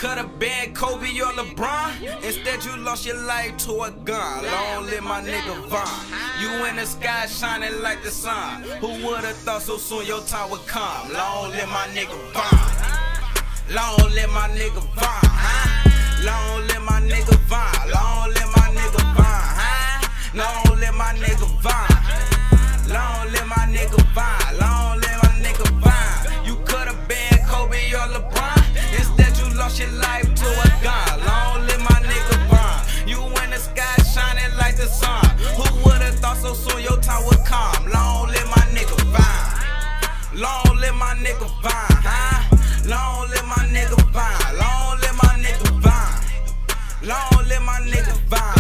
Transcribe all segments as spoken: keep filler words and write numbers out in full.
Could have been Kobe or LeBron. Instead you lost your life to a gun. Long live my nigga Von. You in the sky shining like the sun. Who would've thought so soon your time would come? Long live my nigga Von. Long live my nigga Von. Long live my nigga Von. Long live my nigga Von. Long live my nigga Von. Long live my nigga Von. Long live my nigga Von. You could've been Kobe or LeBron. Instead you lost your life to a gun. Long live my nigga Von. You in the sky shining like the sun. Who would've thought so soon your time would come? Long live my nigga Von. Long live my nigga Von. Long live my nigga Von. Long live my nigga Von. Long live my nigga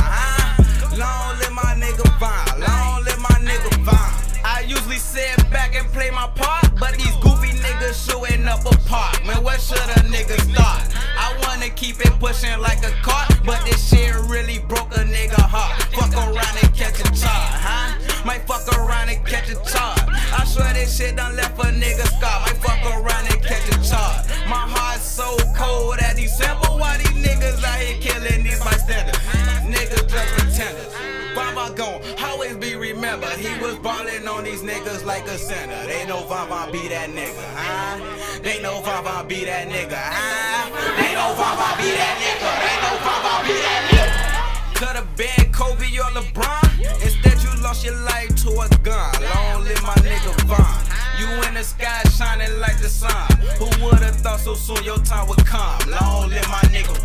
Von. Long live my nigga Von. Long live my nigga Von. I usually sit back and play my part, but these goofy niggas shooting up a park. Man, where should a nigga start? I wanna keep it pushing like a cart, but this shit really broke a nigga heart. Fuck around and catch a charge, huh? Might fuck around and catch a charge. I swear this shit done left a nigga scar. Might fuck around and catch a charge. My heart's so cold at December. Why these niggas out here killing these bystanders? Niggas just pretenders. Baba gon' always be remembered. He was ballin' on these niggas like a center. They know Vava be that nigga, huh? They know Vava be that nigga, huh? They know Vava be that nigga. They know Vava be that nigga. Could've been Kobe or LeBron. Instead you lost your life to a gun. Long live my nigga Von. You in the sky shining like the sun. Who would've thought so soon your time would come? Long live my nigga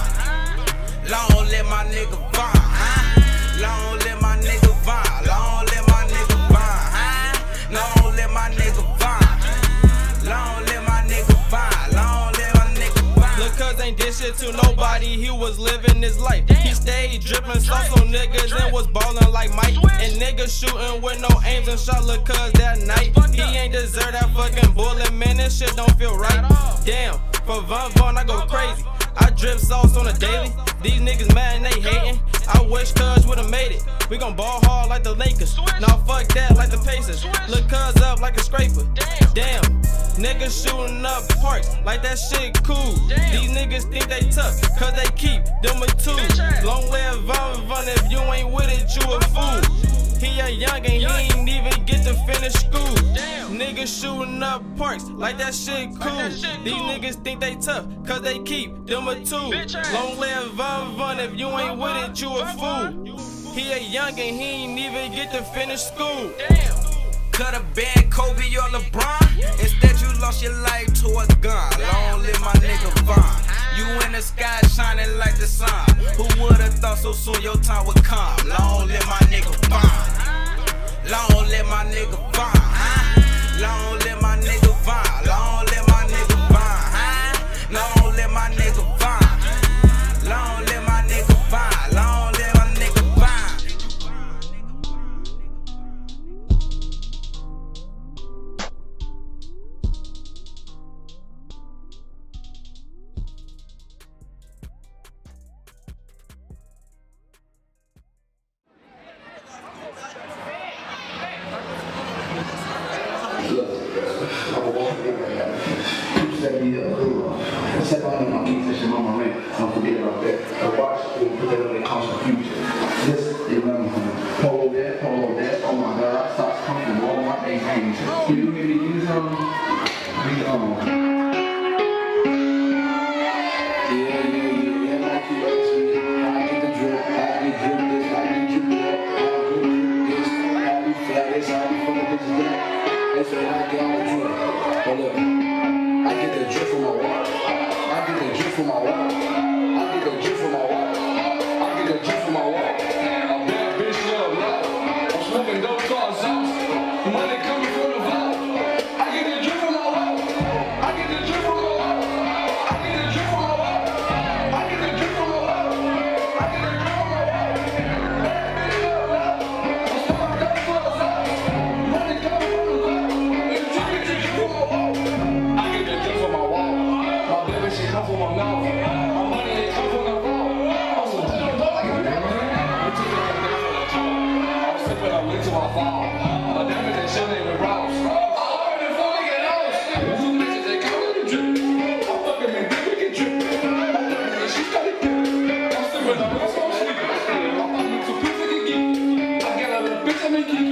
Von. Long live my nigga Von. Long live my nigga Von. Long live my nigga Von. Long live my nigga Von. Long live my nigga Von. Long live my nigga Von. Look, cuz ain't did shit to nobody, he was living his life. He stayed dripping sauce on niggas and was ballin' like Mike. And niggas shooting with no aims and shot, look, cuz that night he ain't deserve that fucking bullet, man, this shit don't feel right. Damn, for Von Von I go crazy. I drip sauce on a daily. These niggas mad and they hating. I wish cuz would've made it. We gon' ball hard like the Lakers. Now fuck that like the Pacers. Look cuz up like a scraper. Damn, niggas shooting up parks like that shit cool. These niggas think they tough cuz they keep them a two. Long live Von Von, if you ain't with it, you a fool. He a young and he ain't even get to finish school. Niggas shooting up parks like that shit cool. These niggas think they tough cause they keep them a two. Long live Von Von, if you ain't with it, you a fool. He a young and he ain't even get to finish school. Could've been Kobe or LeBron. Instead you lost your life to a gun. Long live my nigga Von. You in the sky shining like the sun. Who would've thought so soon your time would come? Long live my nigga Von. Long live my nigga Von. Long live my nigga Von. Long live my nigga Von. Long live my nigga Von. Long live my nigga Von. Long live my nigga Von. Look, I was walking in there. People said me up, cool. I said, I my keys and shit on my rent. Don't forget about that. I watched it and put that on their constant future. This, you know, polo that, polo that. Oh my God, socks comfortable, all my things hanging. Can you give me these, um, these, um, yeah, yeah, yeah, yeah, like you asked me. I get the drip, I get drip this, I get drip that, I get drip this, I be flat this, I be full of bitches that. That's what I get all the drip. But look, I get the drip from my wallet. I get the drip from my wallet. I get the drip from my wallet. I get the drip from my wallet. A bad bitch love love. I'm smoking dope cars sauce. Money coming from the vault. I get the drip from my wallet. I get the drip from my wallet. I get the drip from my wallet. I get the drip from my wallet. I get the drip from my wallet. Bad bitch love love. I'm smoking dope cars sauce. Money coming from the vault. I get the drip from my wall. My baby, she come from my mouth. My money, they come from the wall. I'm so damn dog like a man. We took it like that from the top. I'm sipping, I'm into my fall. My damage, they shit ain't with Rouse. I already before they get lost. Two bitches, they come with the drip. I'm fucking man, we can drip. me keep